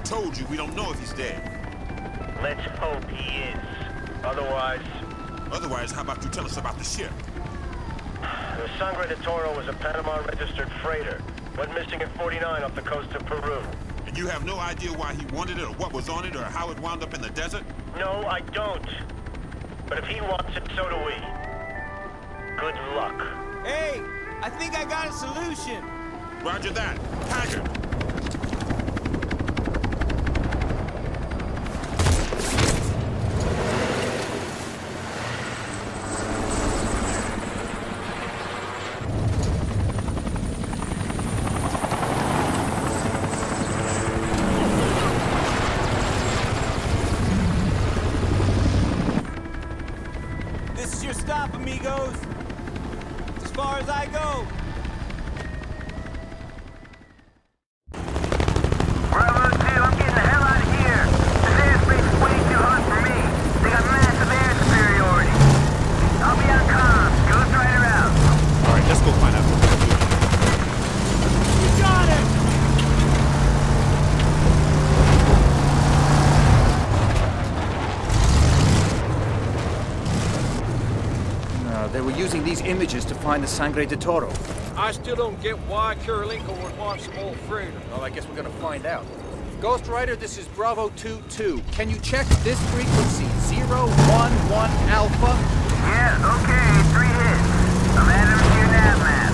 told you we don't know if he's dead. Let's hope he is. Otherwise... Otherwise, how about you tell us about the ship? The Sangre Del Toro was a Panama-registered freighter. Went missing at 49 off the coast of Peru. And you have no idea why he wanted it, or what was on it, or how it wound up in the desert? No, I don't. But if he wants it, so do we. Good luck. Hey, I think I got a solution. Roger that. Haggard. This is your stop, amigos. As far as I go. Bravo 2, I'm getting the hell out of here. This airspace is way too hot for me. They got massive air superiority. I'll be on comms. Ghost Rider out. All right, let's go find out. You got it! They were using these images to find the Sangre Del Toro. I still don't get why Kirilenko would want some old freighter. Well, I guess we're gonna find out. Ghost Rider, this is Bravo 2-2. Can you check this frequency? 011 Alpha? Yeah, okay, 3 hits. I'm adding them to your nav map.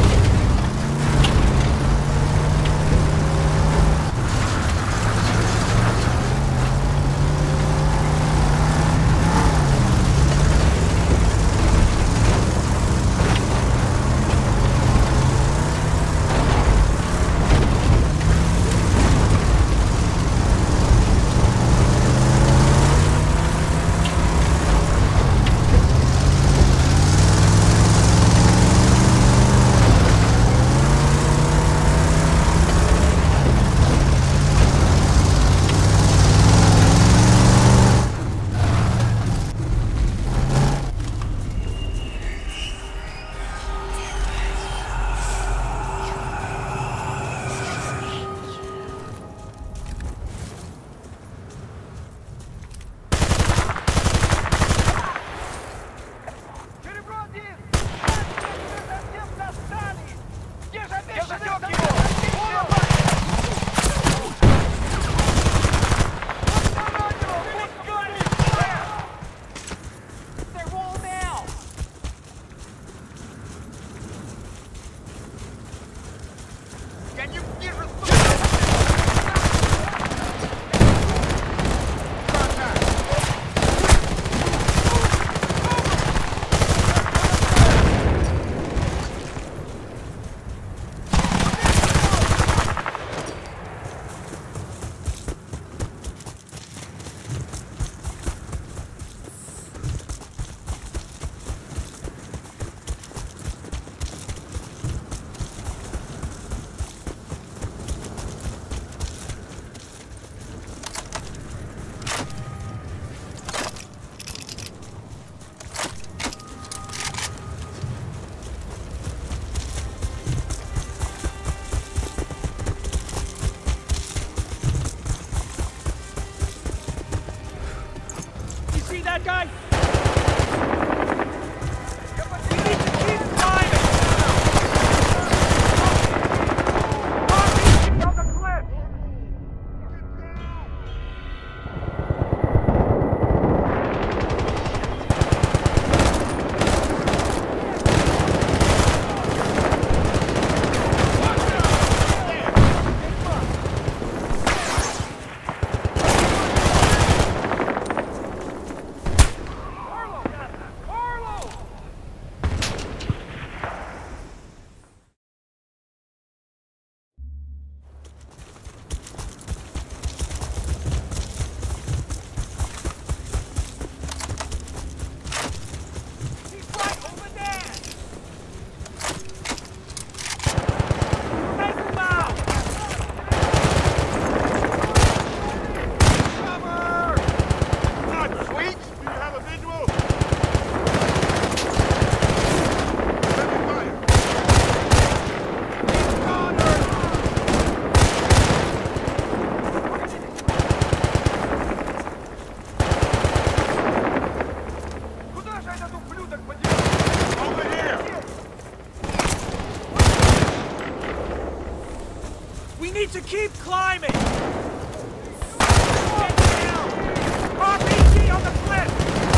that guy? We need to keep climbing! Get down! RPG on the cliff!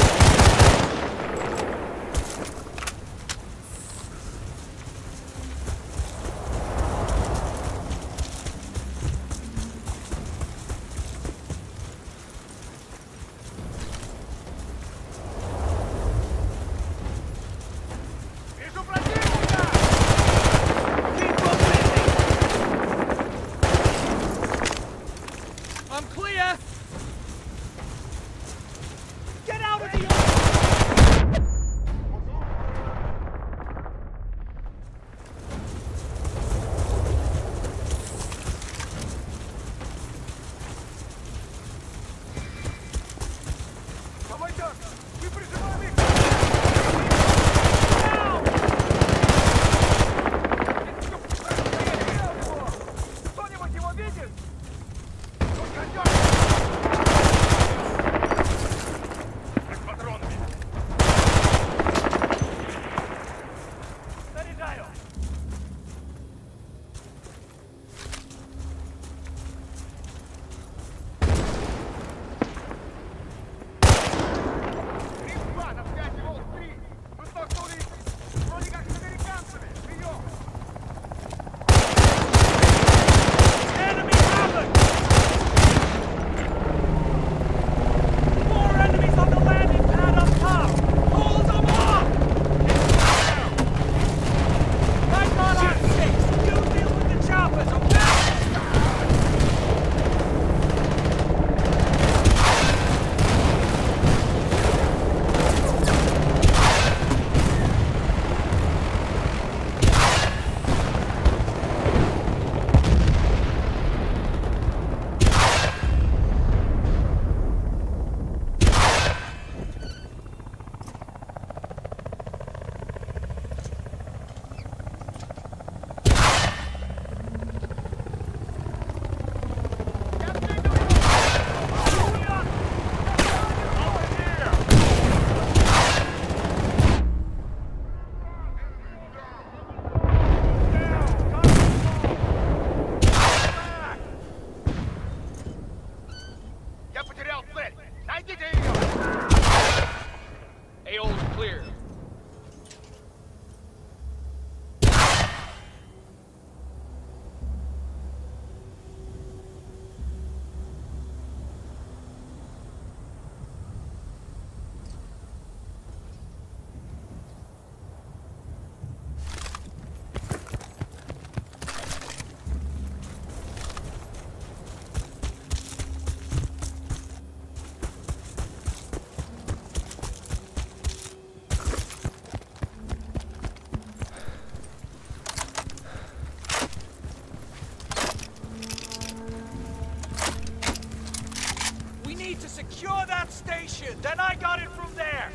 Secure that station, then I got it from there!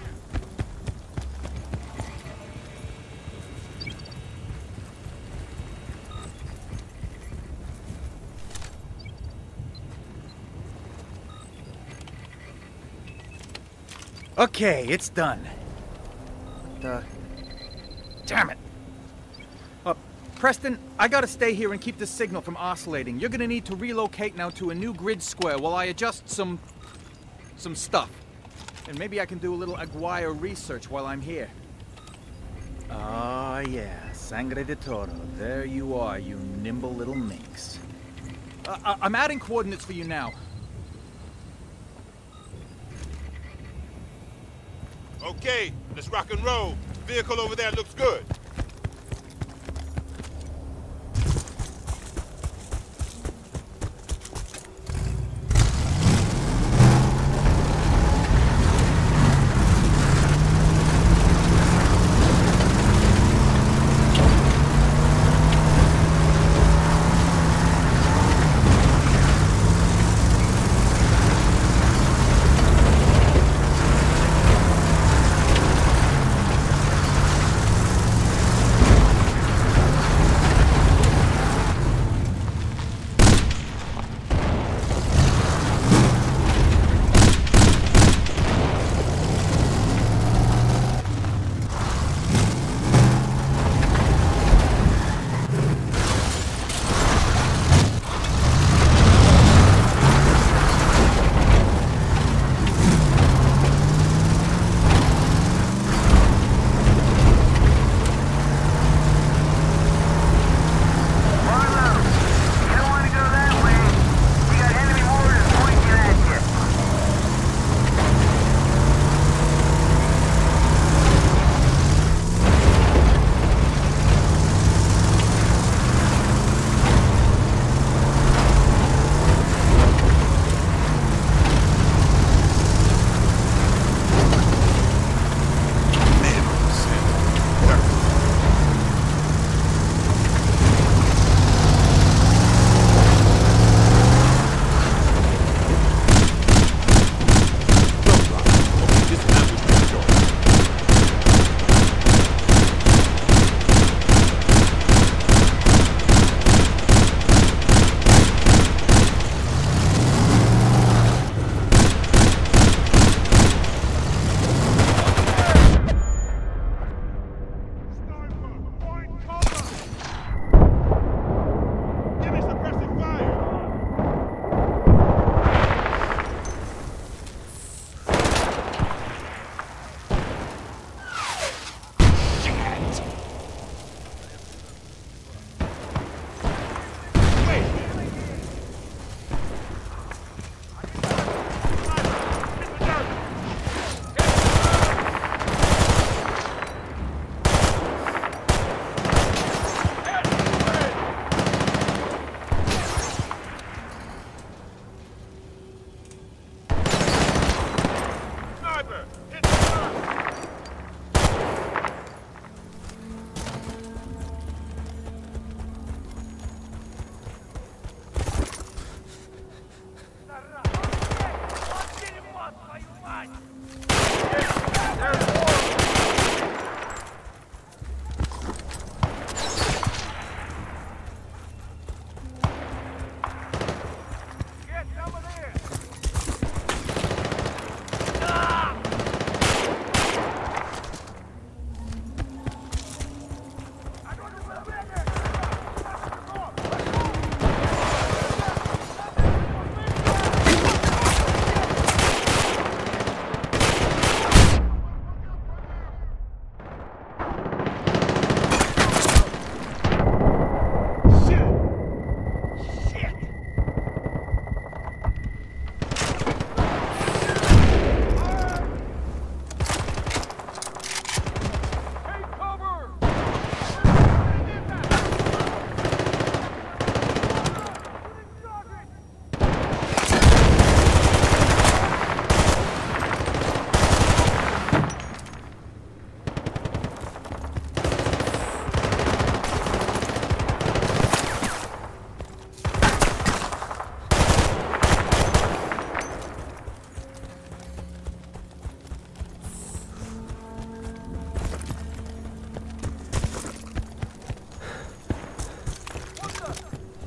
Okay, it's done. Damn it! Preston, I gotta stay here and keep the signal from oscillating. You're gonna need to relocate now to a new grid square while I adjust some stuff. And maybe I can do a little Aguirre research while I'm here. Oh yeah, Sangre Del Toro. There you are, you nimble little minx. I'm adding coordinates for you now. Okay, let's rock and roll. Vehicle over there looks good.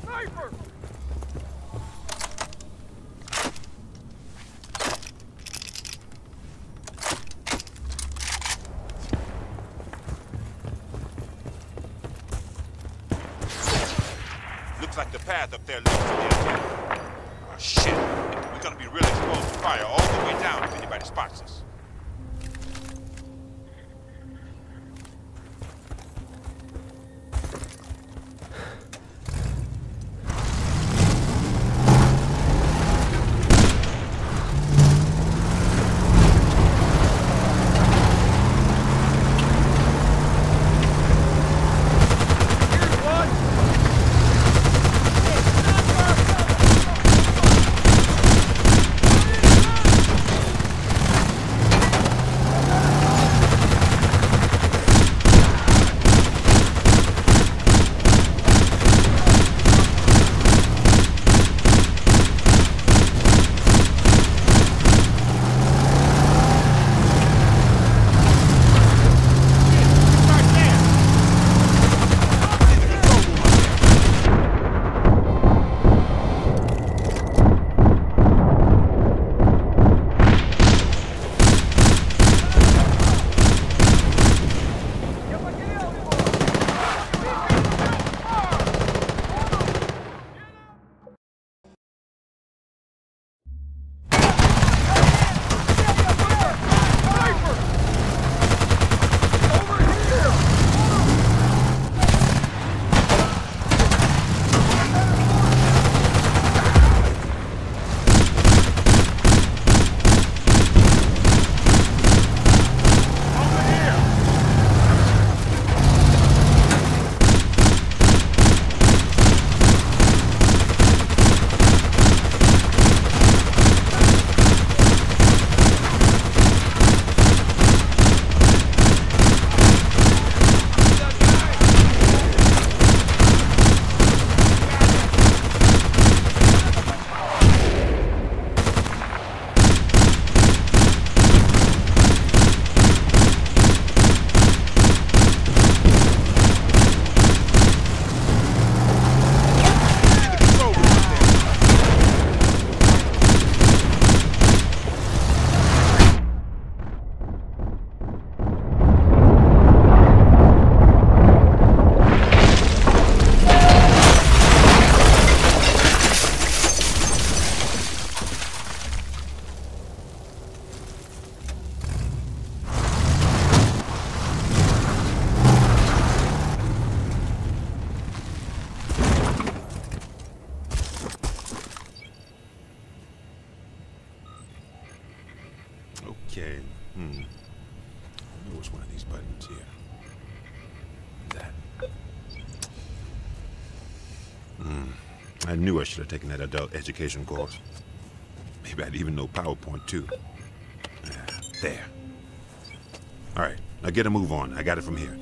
Sniper! Looks like the path up there leads to the end. Oh, shit. We're gonna be really exposed to fire all the way down if anybody spots us. Okay. I know it's one of these buttons here. That. I knew I should have taken that adult education course. Maybe I'd even know PowerPoint too. There. All right, now get a move on. I got it from here.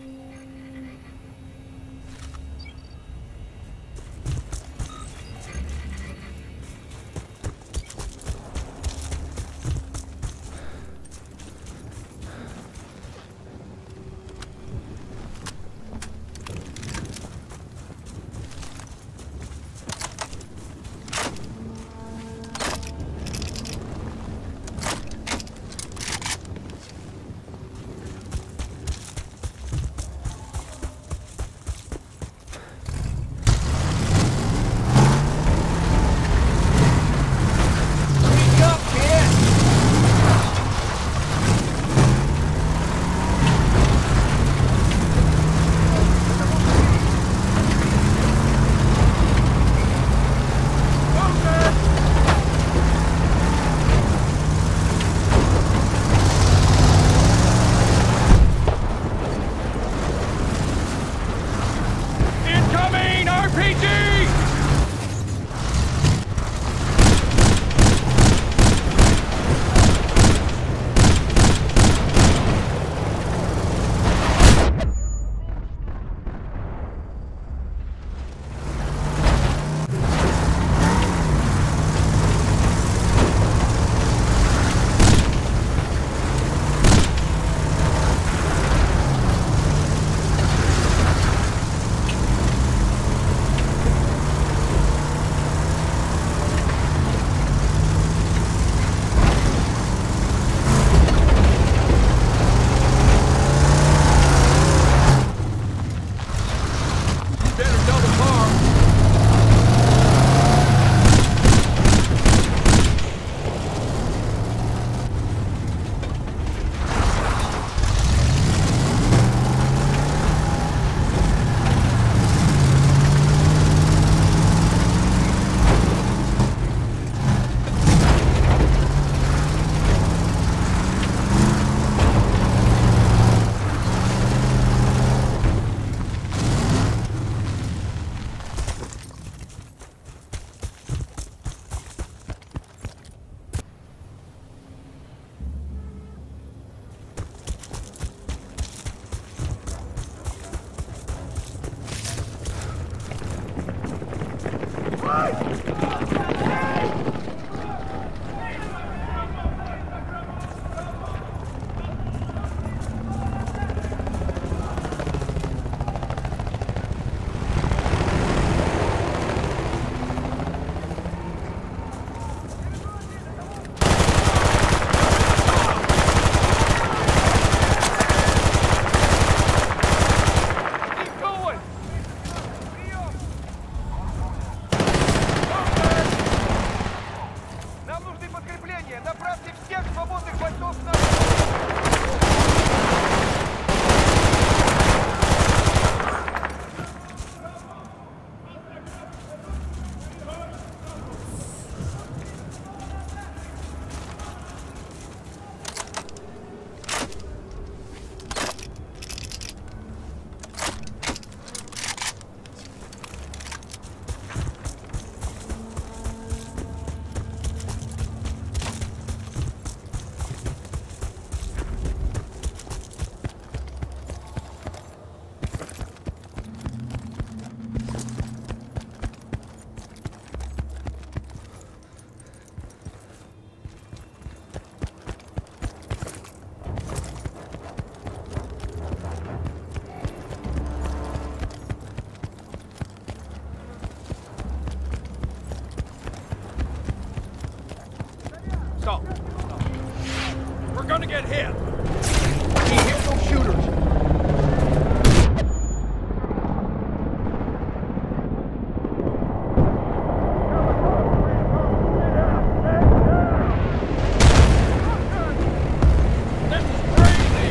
So, we're gonna get hit. He hit those shooters. This is crazy.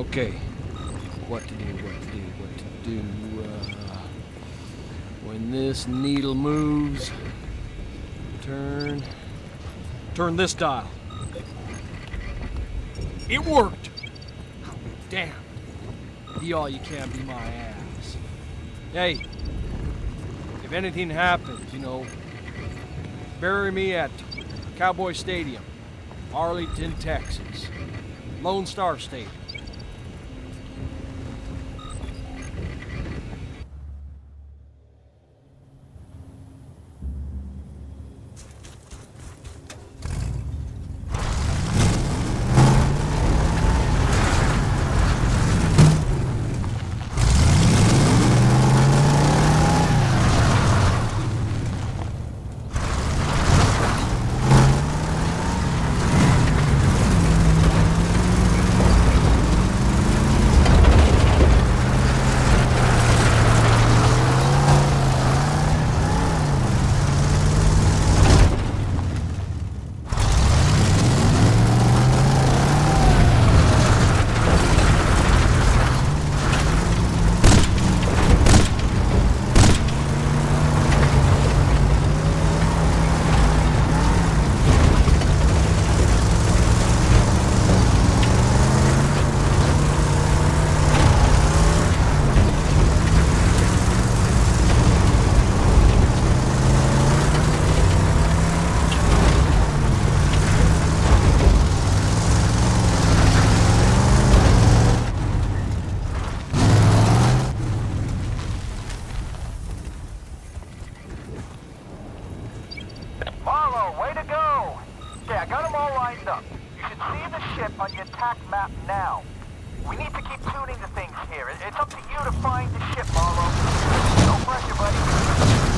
Okay. What to do, when this needle moves, turn this dial. It worked! Oh, damn. Be all you can, be my ass. Hey, if anything happens, you know, bury me at Cowboy Stadium, Arlington, Texas. Lone Star State. On your attack map now. We need to keep tuning the things here. It's up to you to find the ship, Marlowe. No pressure, buddy.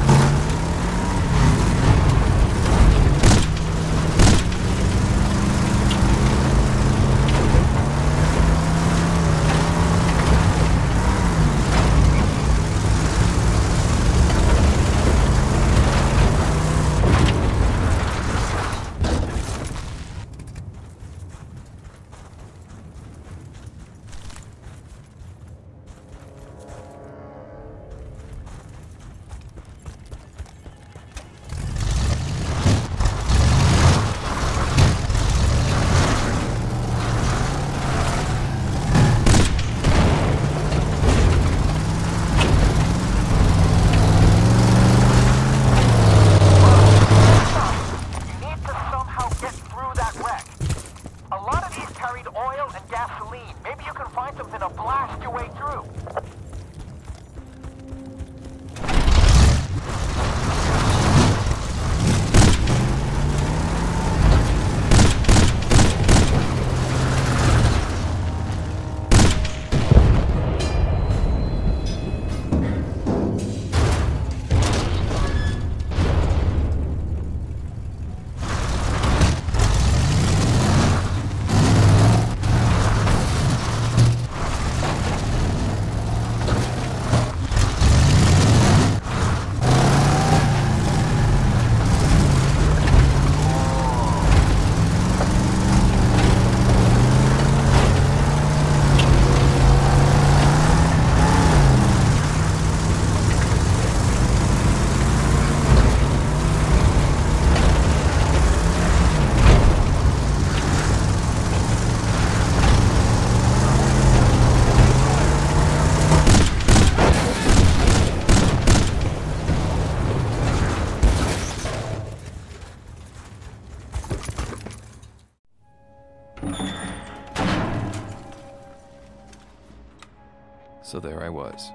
So there I was,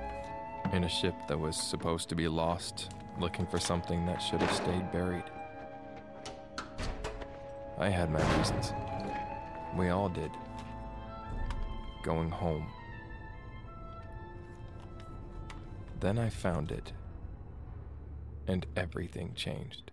in a ship that was supposed to be lost, looking for something that should have stayed buried. I had my reasons. We all did. Going home. Then I found it, and everything changed.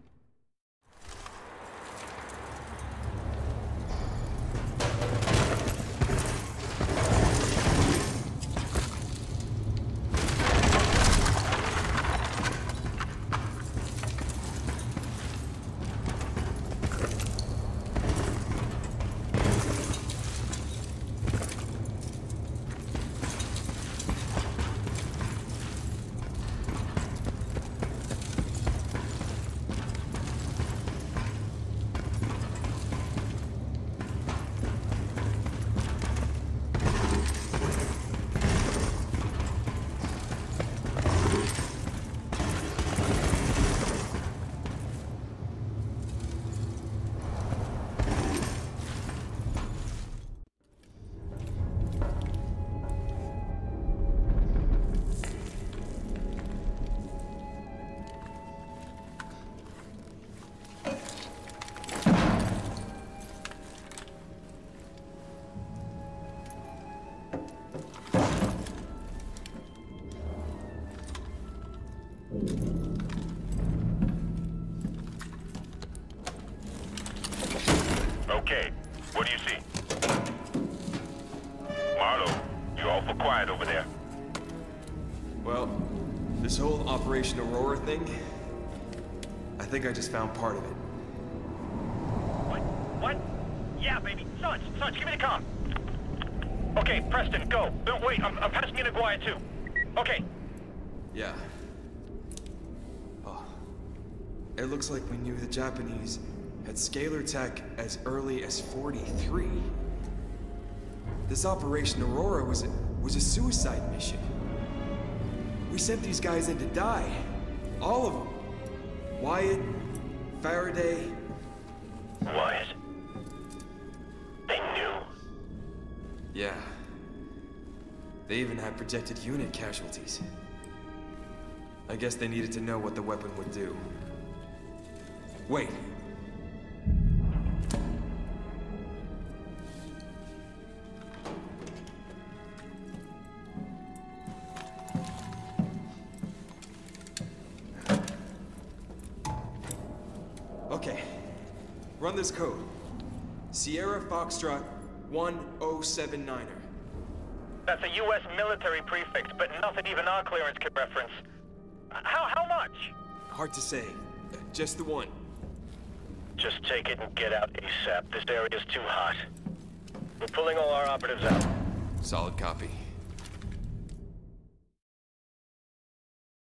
Arcade. What do you see? Marlowe, you're awful quiet over there. Well, this whole Operation Aurora thing, I think I just found part of it. What? Yeah, baby. Sarge, give me the comm. Okay, Preston, go. No, wait, I'm passing in Aguaya too. Okay. Yeah. Oh. It looks like we knew the Japanese had scalar tech as early as 43. This Operation Aurora was a suicide mission. We sent these guys in to die. All of them. Wyatt, Faraday. Wyatt? They knew? Yeah. They even had projected unit casualties. I guess they needed to know what the weapon would do. Wait. Okay. Run this code. Sierra Foxtrot 1079er. That's a U.S. military prefix, but nothing even our clearance can reference. How much? Hard to say. Just the one. Just take it and get out ASAP. This area's too hot. We're pulling all our operatives out. Solid copy.